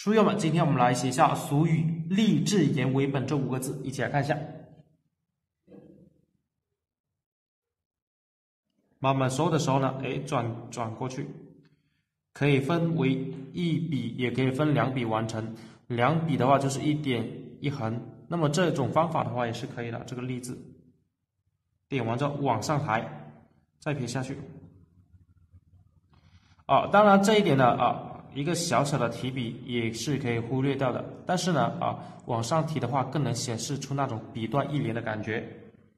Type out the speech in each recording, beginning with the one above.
书友们，今天我们来写一下俗语“立志言为本”这5个字，一起来看一下。慢慢收的时候呢，转过去，可以分为一笔，也可以分2笔完成。2笔的话就是1点1横，那么这种方法的话也是可以的。这个“立”字，点完之后往上抬，再撇下去。当然这一点呢一个小小的提笔也是可以忽略掉的，但是呢往上提的话更能显示出那种笔断意连的感觉。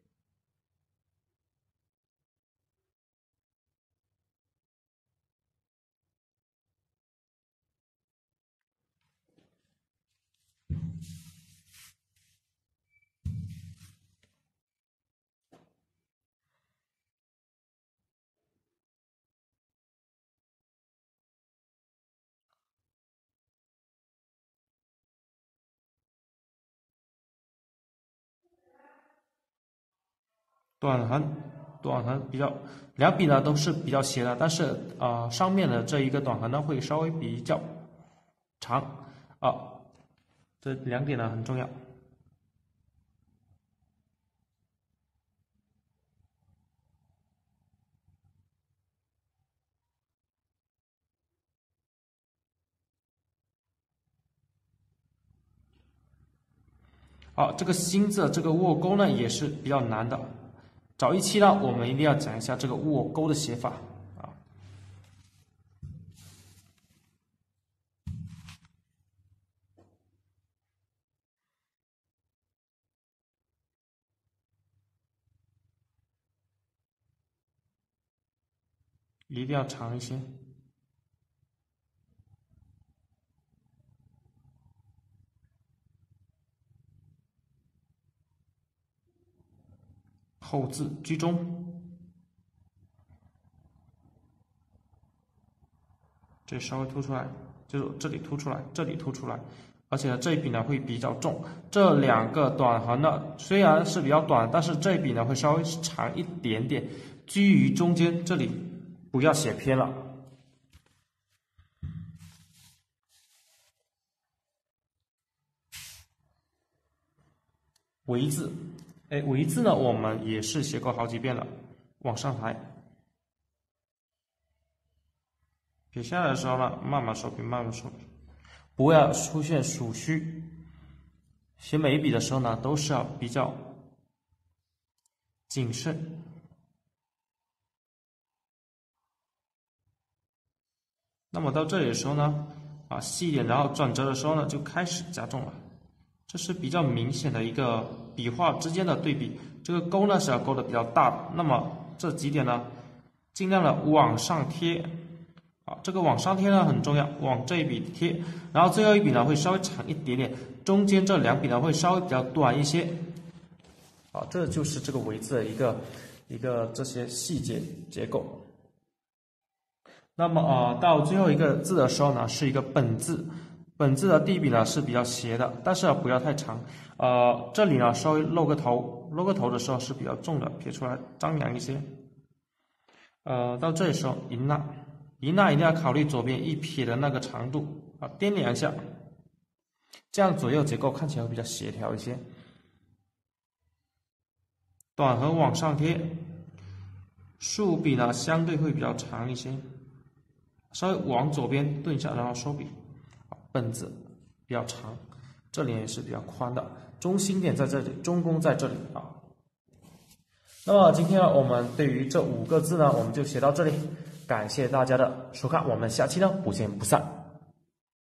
短横比较2笔呢都是比较斜的，但是上面的这一个短横呢会稍微比较长这2点呢很重要。这个心字这个握钩呢也是比较难的。找一期呢，我们一定要讲一下这个握钩的写法一定要长一些。后字居中，这稍微凸出来，就是这里凸出来，这里凸出来，而且这一笔呢会比较重。这2个短横呢虽然是比较短，但是这一笔呢会稍微长一点点，居于中间，这里不要写偏了。为字，为字呢我们也是写过好几遍了，往上抬。撇下来的时候呢，慢慢收笔，不要出现属虚。写每一笔的时候呢，都是要比较谨慎。那么到这里的时候呢，细一点，然后转折的时候呢，就开始加重了。这是比较明显的一个笔画之间的对比。这个钩呢是要钩的比较大的，那么这几点呢，尽量的往上贴。这个往上贴呢很重要，往这一笔贴，然后最后一笔呢会稍微长一点点，中间这2笔呢会稍微比较短一些。这就是这个为字的一个这些细节结构。那么到最后一个字的时候呢，是一个本字。本字的第一笔呢是比较斜的，但是不要太长。这里呢稍微露个头的时候是比较重的，撇出来张扬一些。到这里时候银捺一定要考虑左边一撇的那个长度掂量一下，这样左右结构看起来会比较协调一些。短横往上贴，竖笔呢相对会比较长一些，稍微往左边顿一下，然后收笔。本字比较长，这里也是比较宽的，中心点在这里，中宫在这里那么今天呢，我们对于这5个字呢，我们就写到这里，感谢大家的收看，我们下期呢不见不散。